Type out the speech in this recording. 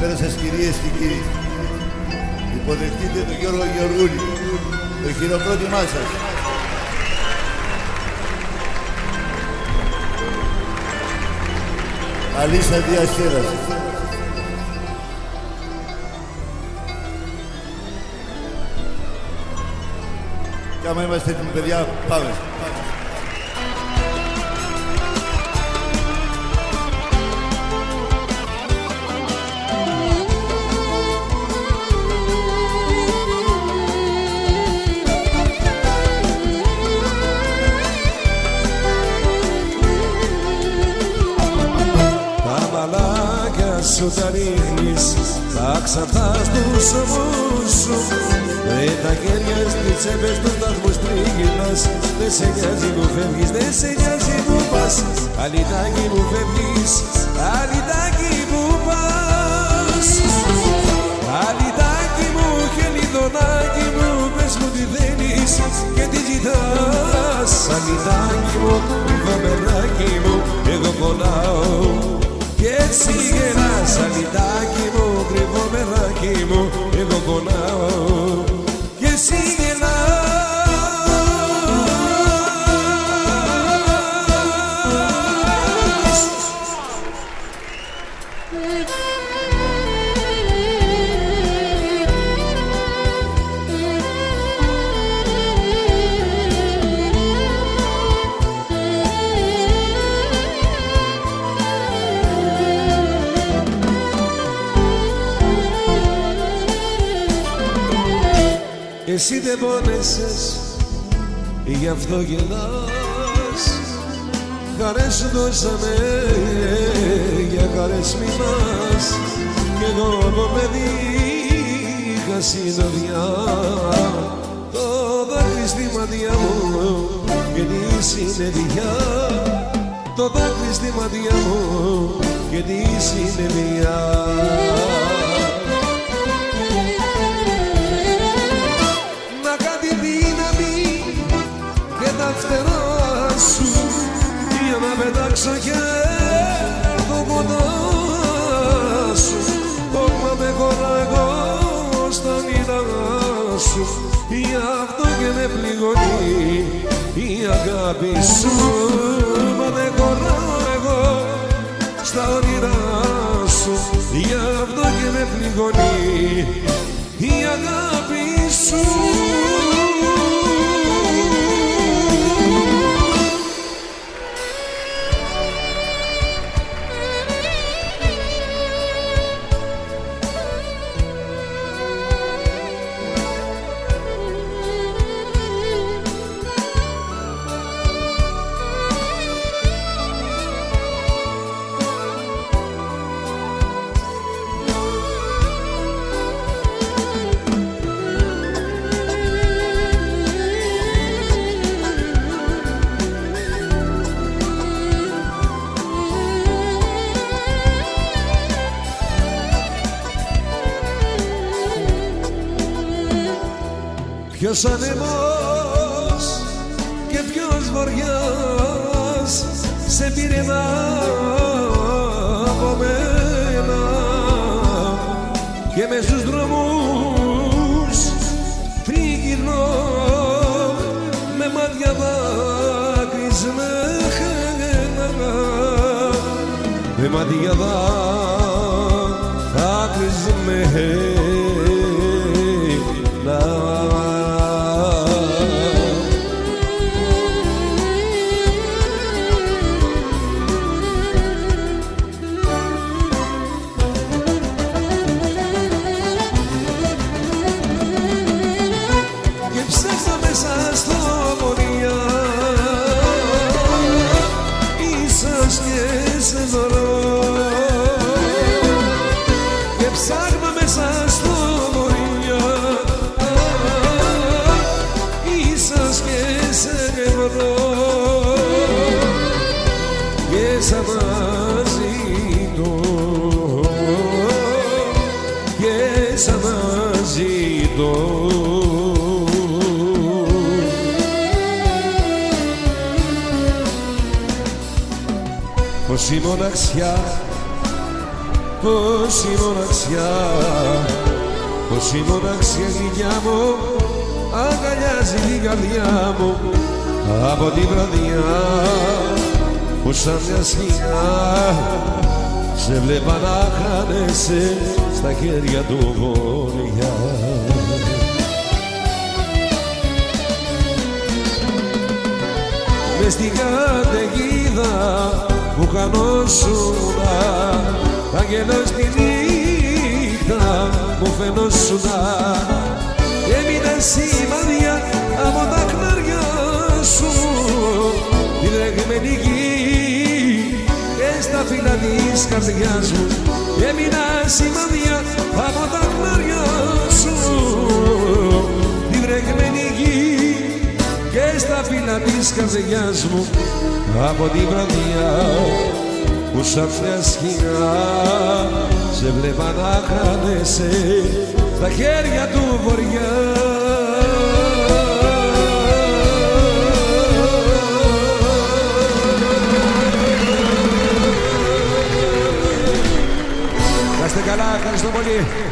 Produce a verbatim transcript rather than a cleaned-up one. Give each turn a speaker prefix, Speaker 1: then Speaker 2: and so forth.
Speaker 1: Καλησπέρα σας κυρίες και κύριοι. Υποδεχτείτε τον Γιώργο Γεωργούλη, το χειροκρότημά σας. Καλή σας διασκέδαση. Και άμα είμαστε έτοιμοι παιδιά, πάμε.
Speaker 2: Σου τα ρίχνεις τα ξαφτά στους ώμους σου, με τα χέρια στις τσέπες του σταθμού τρίγυρνας. Δεν σε νοιάζει που φεύγεις, δεν σε νοιάζει που πας. Αλυτάκι μου φεύγεις, αλυτάκι που πας. Αλυτάκι μου, χελιδονάκι μου, πες μου τι θέλεις και τι ζητάς. Αλυτάκι μου, βαμεράκι μου, εγώ κολλάω κι έτσι γελάς. Αλυτάκι μου, κρυβό μεράκι μου, εγώ πονάω κι εσύ γελάς. Εσύ δεν πόνεσες, γι' αυτό γελάς. Χαρές σου δώσαμε, για χαρές μιλάς. Κι εγώ από παιδί είχα συνοδιά. Το δάκρυ στη μάτια μου και τη συνεδειά. Το δάκρυ στη μάτια μου και τη συνεδειά. Φτερά σου για να πετάξω και έρθω κοντά σου. Όπα με χωράγω στα μοίρα σου, γι' αυτό και με πληγώνει η αγάπη σου. Μα με χωράγω στα όνειρά σου, γι' αυτό και με πληγώνει η αγάπη σου. Ποιος ανεμός και ποιος βοριάς σε πήρε από μένα, και μες στους δρόμους τριγυρνώ με μάτια δάκρυσμένα, με μάτια δάκρυσμένα. Και ψάχνω μέσα στο βορειά, ίσως και σε βρω και σαν αναζητώ, και σαν αναζητώ. Πως η μοναξιά πως η μοναξιά, πως η μοναξιά γλυκιά μου αγκαλιάζει την καρδιά μου από τη βραδιά που σαν μια σκιά σε βλέπα να χάνεσαι στα χέρια του βόλια. Μες στην καταιγίδα που χανόσουνα, άγγελος τη νύχτα μου φαινόσουνα, έμεινα σημάδια από τα χνάρια σου τη δρεγμένη γη και στα φύλλα της καρδιάς μου, έμεινα σημάδια από τα χνάρια σου τη δρεγμένη γη και στα φύλλα της καρδιάς μου από τη βραδιά που σαν μια σκιά σε βλέπα να χάνεσαι στα χέρια του βοριά. Να είστε καλά, ευχαριστώ πολύ.